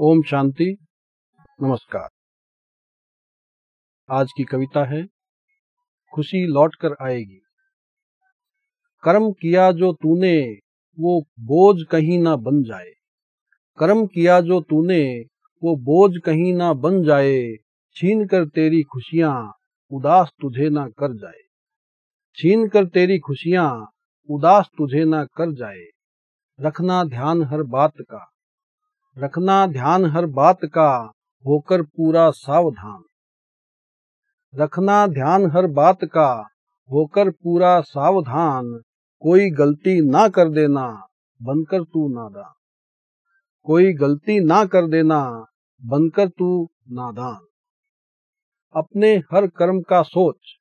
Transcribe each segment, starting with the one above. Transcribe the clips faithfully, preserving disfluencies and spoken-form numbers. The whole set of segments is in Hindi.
ओम शांति। नमस्कार। आज की कविता है खुशी लौट कर आएगी। कर्म किया जो तूने वो बोझ कहीं ना बन जाए। कर्म किया जो तूने वो बोझ कहीं ना बन जाए। छीन कर तेरी खुशियां उदास तुझे ना कर जाए। छीन कर तेरी खुशियां उदास तुझे ना कर जाए। रखना ध्यान हर बात का, रखना ध्यान हर बात का, होकर पूरा सावधान। रखना ध्यान हर बात का, होकर पूरा सावधान। कोई गलती ना कर देना बनकर तू नादान। कोई गलती ना कर देना बनकर तू नादान। अपने हर कर्म का सोच,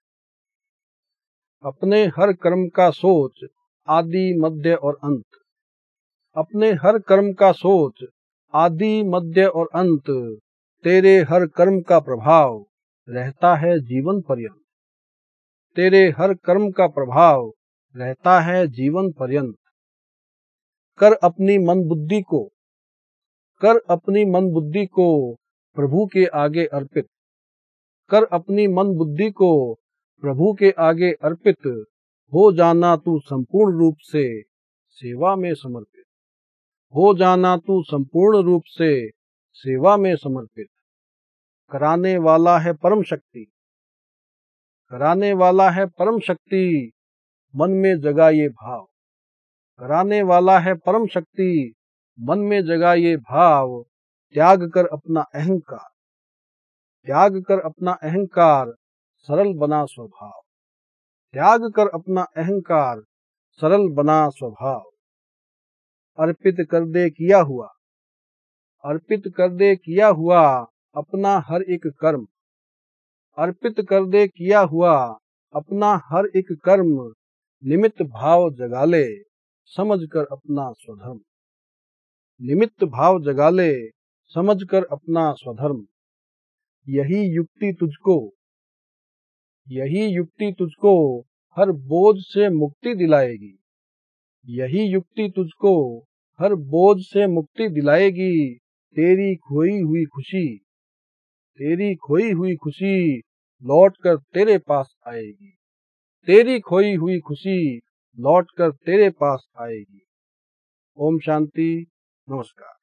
अपने हर कर्म का सोच, आदि मध्य और अंत। अपने हर कर्म का सोच, आदि मध्य और अंत। तेरे हर कर्म का प्रभाव रहता है जीवन पर्यंत। तेरे हर कर्म का प्रभाव रहता है जीवन पर्यंत। कर अपनी मन बुद्धि को, कर अपनी मन बुद्धि को प्रभु के आगे अर्पित। कर अपनी मन बुद्धि को प्रभु के आगे अर्पित। हो जाना तू संपूर्ण रूप से सेवा में समर्पित। हो जाना तू संपूर्ण रूप से सेवा में समर्पित। कराने वाला है परम शक्ति, कराने वाला है परम शक्ति, मन में जगा ये भाव। कराने वाला है परम शक्ति, मन में जगा ये भाव। त्याग कर अपना अहंकार, त्याग कर अपना अहंकार, सरल बना स्वभाव। त्याग कर अपना अहंकार, सरल बना स्वभाव। अर्पित कर दे किया हुआ, अर्पित कर दे किया हुआ, अपना हर एक कर्म। अर्पित कर दे किया हुआ, अपना हर एक कर्म। निमित्त भाव जगा ले, समझ कर अपना स्वधर्म। निमित्त भाव जगा ले, समझ कर अपना स्वधर्म। यही युक्ति तुझको, यही युक्ति तुझको हर बोझ से मुक्ति दिलाएगी। यही युक्ति तुझको हर बोझ से मुक्ति दिलाएगी। तेरी खोई हुई खुशी, तेरी खोई हुई खुशी लौट कर तेरे पास आएगी। तेरी खोई हुई खुशी लौट कर तेरे पास आएगी। ओम शांति। नमस्कार।